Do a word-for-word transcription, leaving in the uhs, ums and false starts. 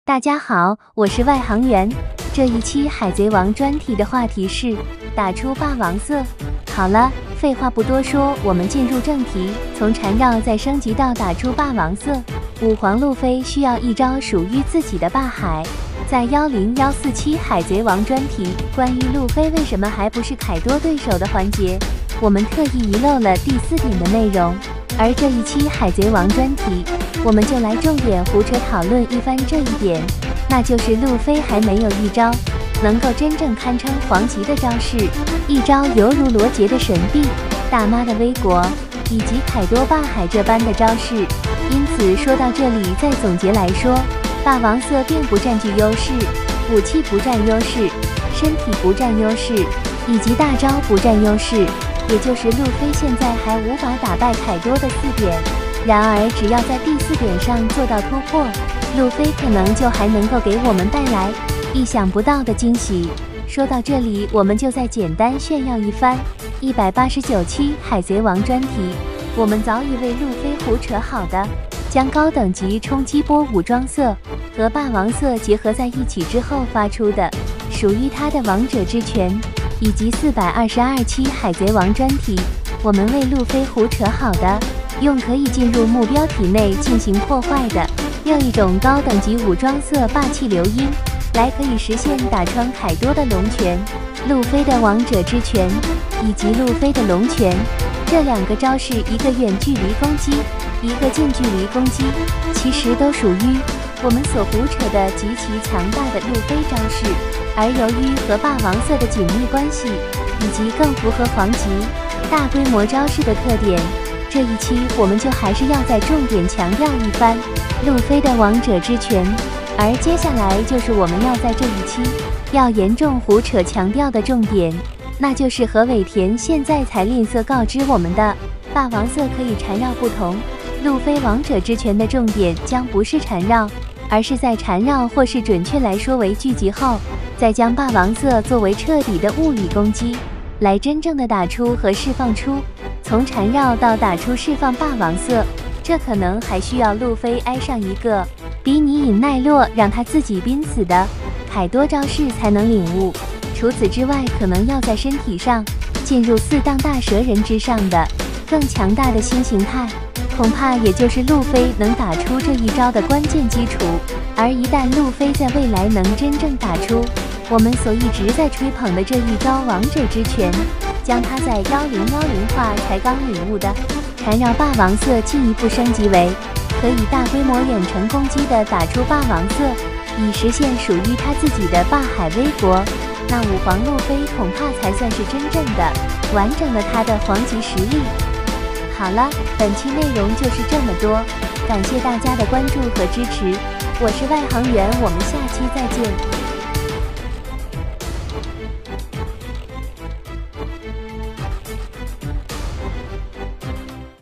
大家好，我是外行员。这一期海贼王专题的话题是打出霸王色。好了，废话不多说，我们进入正题。从缠绕再升级到打出霸王色，五皇路飞需要一招属于自己的霸海。在一零一四期海贼王专题关于路飞为什么还不是凯多对手的环节，我们特意遗漏了第四点的内容。而这一期海贼王专题，我们就来重点胡扯讨论一番这一点，那就是路飞还没有一招能够真正堪称皇级的招式，一招犹如罗杰的神臂、大妈的威国以及凯多霸海这般的招式。因此说到这里，再总结来说，霸王色并不占据优势，武器不占优势，身体不占优势，以及大招不占优势，也就是路飞现在还无法打败凯多的四点。然而只要在第四点上做到突破，路飞可能就还能够给我们带来意想不到的惊喜。说到这里，我们就再简单炫耀一番。一百八十九期海贼王专题，我们早已为路飞胡扯好的，将高等级冲击波武装色和霸王色结合在一起之后发出的属于他的王者之拳，以及四百二十二期海贼王专题，我们为路飞胡扯好的用可以进入目标体内进行破坏的又一种高等级武装色霸气流音，来可以实现打穿凯多的龙拳、路飞的王者之拳以及路飞的龙拳。这两个招式，一个远距离攻击，一个近距离攻击，其实都属于我们所胡扯的极其强大的路飞招式。而由于和霸王色的紧密关系，以及更符合皇级大规模招式的特点，这一期我们就还是要再重点强调一番路飞的王者之拳。而接下来就是我们要在这一期要严重胡扯强调的重点，那就是和尾田现在才吝啬告知我们的霸王色可以缠绕不同，路飞王者之拳的重点将不是缠绕，而是在缠绕，或是准确来说为聚集后，再将霸王色作为彻底的物理攻击，来真正的打出和释放出。从缠绕到打出释放霸王色，这可能还需要路飞挨上一个比你隐奈落让他自己濒死的凯多招式才能领悟。除此之外，可能要在身体上进入四档大蛇人之上的更强大的新形态，恐怕也就是路飞能打出这一招的关键基础。而一旦路飞在未来能真正打出我们所一直在吹捧的这一招王者之拳，将他在一零一零话才刚领悟的缠绕霸王色进一步升级为可以大规模远程攻击的打出霸王色，以实现属于他自己的霸海威国，那五皇路飞恐怕才算是真正的完整了他的皇级实力。好了，本期内容就是这么多，感谢大家的关注和支持，我是外行员，我们下期再见。